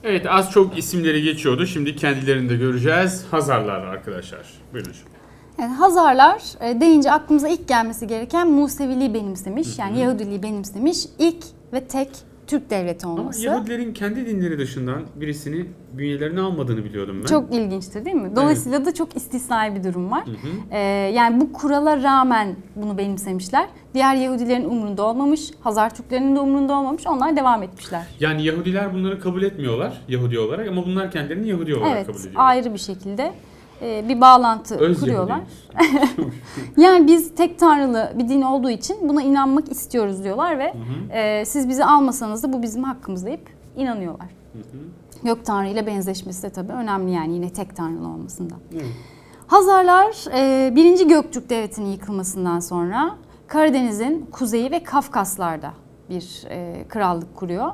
Evet, az çok isimleri geçiyordu. Şimdi kendilerini de göreceğiz. Hazarlar arkadaşlar. Buyurun. Evet, Hazarlar deyince aklımıza ilk gelmesi gereken Museviliği benimsemiş, yani Yahudiliği benimsemiş ilk ve tek Türk devleti olması. Ama Yahudilerin kendi dinleri dışından birisini bünyelerine almadığını biliyordum ben. Çok ilginçtir değil mi? Dolayısıyla evet. Da çok istisnai bir durum var. Yani bu kurala rağmen bunu benimsemişler. Diğer Yahudilerin umurunda olmamış, Hazar Türklerinin de umurunda olmamış. Onlar devam etmişler. Yani Yahudiler bunları kabul etmiyorlar Yahudi olarak ama bunlar kendilerini Yahudi olarak kabul ediyorlar. Evet, ayrı bir şekilde bir bağlantı kuruyorlar. Yani biz tek tanrılı bir din olduğu için buna inanmak istiyoruz diyorlar ve siz bizi almasanız da bu bizim hakkımız deyip inanıyorlar. Gök Tanrı ile benzeşmesi de tabii önemli, yani yine tek tanrılı olmasından. Hazarlar 1. Göktürk Devleti'nin yıkılmasından sonra Karadeniz'in kuzeyi ve Kafkaslar'da bir krallık kuruyor.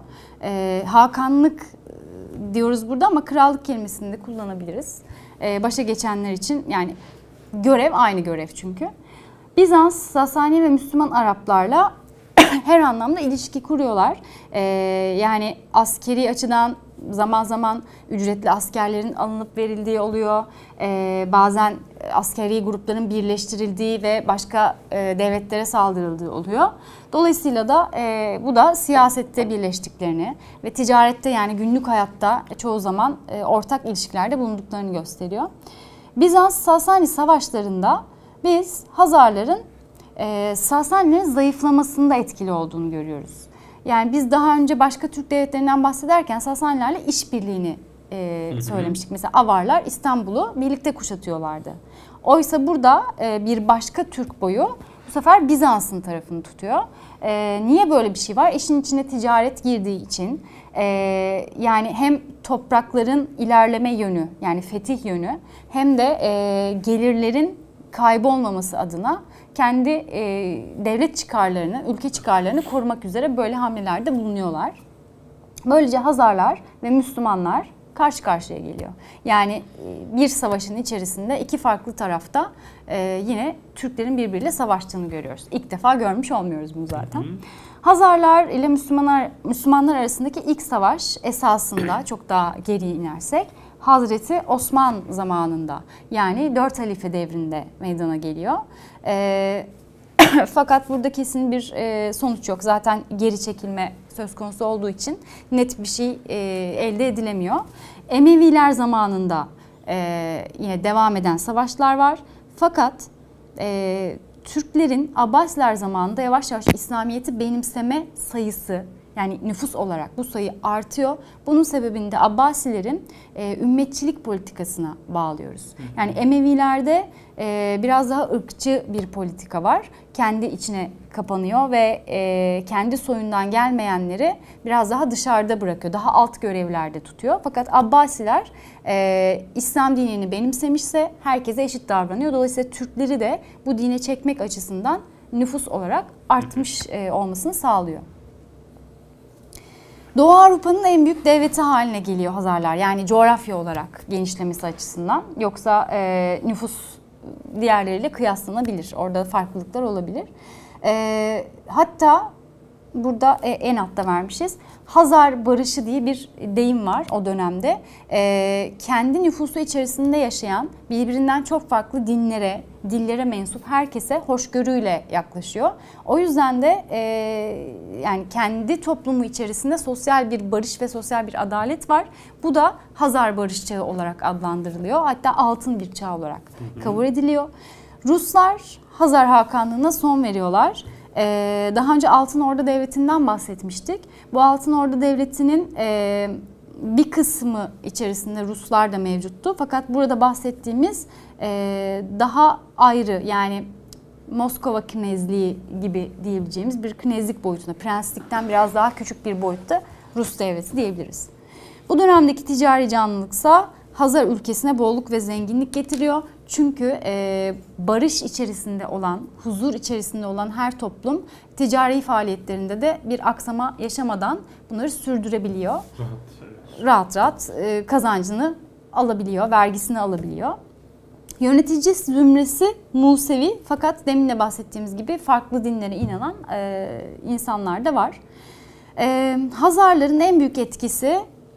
Hakanlık diyoruz burada ama krallık kelimesini de kullanabiliriz. Başa geçenler için, yani görev aynı görev çünkü. Bizans, Sasani ve Müslüman Araplarla her anlamda ilişki kuruyorlar. Yani askeri açıdan zaman zaman ücretli askerlerin alınıp verildiği oluyor. Bazen askeri grupların birleştirildiği ve başka devletlere saldırıldığı oluyor. Dolayısıyla da bu da siyasette birleştiklerini ve ticarette, yani günlük hayatta çoğu zaman ortak ilişkilerde bulunduklarını gösteriyor. Bizans-Sasani savaşlarında biz Hazarların Sasanilerin zayıflamasında etkili olduğunu görüyoruz. Yani biz daha önce başka Türk devletlerinden bahsederken Sasanilerle işbirliğini söylemiştik. Mesela Avarlar İstanbul'u birlikte kuşatıyorlardı. Oysa burada bir başka Türk boyu bu sefer Bizans'ın tarafını tutuyor. Niye böyle bir şey var? İşin içine ticaret girdiği için, yani hem toprakların ilerleme yönü, yani fetih yönü, hem de gelirlerin kaybolmaması adına kendi devlet çıkarlarını, ülke çıkarlarını korumak üzere böyle hamlelerde bulunuyorlar. Böylece Hazarlar ve Müslümanlar karşı karşıya geliyor. Yani bir savaşın içerisinde iki farklı tarafta yine Türklerin birbiriyle savaştığını görüyoruz. İlk defa görmüş olmuyoruz bunu zaten. Hazarlar ile Müslümanlar arasındaki ilk savaş esasında çok daha geriye inersek Hazreti Osman zamanında, yani 4 halife devrinde meydana geliyor. Fakat burada kesin bir sonuç yok. Zaten geri çekilme söz konusu olduğu için net bir şey elde edilemiyor. Emeviler zamanında yine devam eden savaşlar var. Fakat Türklerin Abbasiler zamanında yavaş yavaş İslamiyet'i benimseme sayısı, yani nüfus olarak bu sayı artıyor. Bunun sebebini de Abbasilerin ümmetçilik politikasına bağlıyoruz. Yani Emevilerde biraz daha ırkçı bir politika var. Kendi içine kapanıyor ve kendi soyundan gelmeyenleri biraz daha dışarıda bırakıyor. Daha alt görevlerde tutuyor. Fakat Abbasiler İslam dinini benimsemişse herkese eşit davranıyor. Dolayısıyla Türkleri de bu dine çekmek açısından nüfus olarak artmış olmasını sağlıyor. Doğu Avrupa'nın en büyük devleti haline geliyor Hazarlar. Yani coğrafya olarak genişlemesi açısından. Yoksa nüfus diğerleriyle kıyaslanabilir. Orada farklılıklar olabilir. Hatta burada en altta vermişiz. Hazar barışı diye bir deyim var o dönemde. Kendi nüfusu içerisinde yaşayan birbirinden çok farklı dinlere, dillere mensup herkese hoşgörüyle yaklaşıyor. O yüzden de yani kendi toplumu içerisinde sosyal bir barış ve sosyal bir adalet var. Bu da Hazar Barış Çağı olarak adlandırılıyor. Hatta altın bir çağ olarak kabul ediliyor. Ruslar Hazar Hakanlığı'na son veriyorlar. Daha önce Altın Orda Devleti'nden bahsetmiştik. Bu Altın Orda Devleti'nin bir kısmı içerisinde Ruslar da mevcuttu. Fakat burada bahsettiğimiz daha ayrı, yani Moskova Knezliği gibi diyebileceğimiz bir knezlik boyutunda, prenslikten biraz daha küçük bir boyutta Rus devleti diyebiliriz. Bu dönemdeki ticari canlılıksa Hazar ülkesine bolluk ve zenginlik getiriyor. Çünkü barış içerisinde olan, huzur içerisinde olan her toplum ticari faaliyetlerinde de bir aksama yaşamadan bunları sürdürebiliyor. Rahat rahat kazancını alabiliyor, vergisini alabiliyor. Yönetici zümresi Musevi, fakat demin de bahsettiğimiz gibi farklı dinlere inanan insanlar da var. Hazarların en büyük etkisi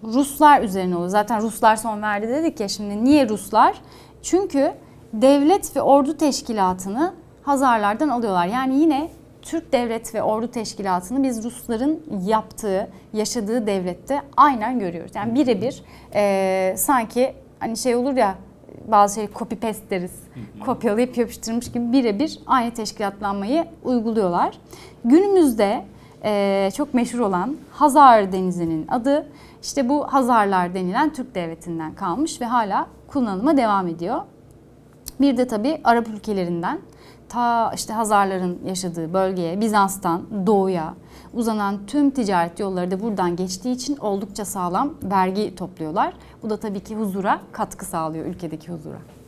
Ruslar üzerine oluyor. Zaten Ruslar son verdi dedik ya, şimdi niye Ruslar? Çünkü devlet ve ordu teşkilatını Hazarlardan alıyorlar. Yani yine Türk devlet ve ordu teşkilatını biz Rusların yaptığı, yaşadığı devlette aynen görüyoruz. Yani birebir sanki hani şey olur ya, bazı şey copy paste deriz. Kopyalayıp yapıştırmış gibi birebir aynı teşkilatlanmayı uyguluyorlar. Günümüzde çok meşhur olan Hazar Denizi'nin adı işte bu Hazarlar denilen Türk devletinden kalmış ve hala kullanıma devam ediyor. Bir de tabii Arap ülkelerinden ta işte Hazarların yaşadığı bölgeye, Bizans'tan doğuya uzanan tüm ticaret yolları da buradan geçtiği için oldukça sağlam vergi topluyorlar. Bu da tabii ki huzura katkı sağlıyor, ülkedeki huzura.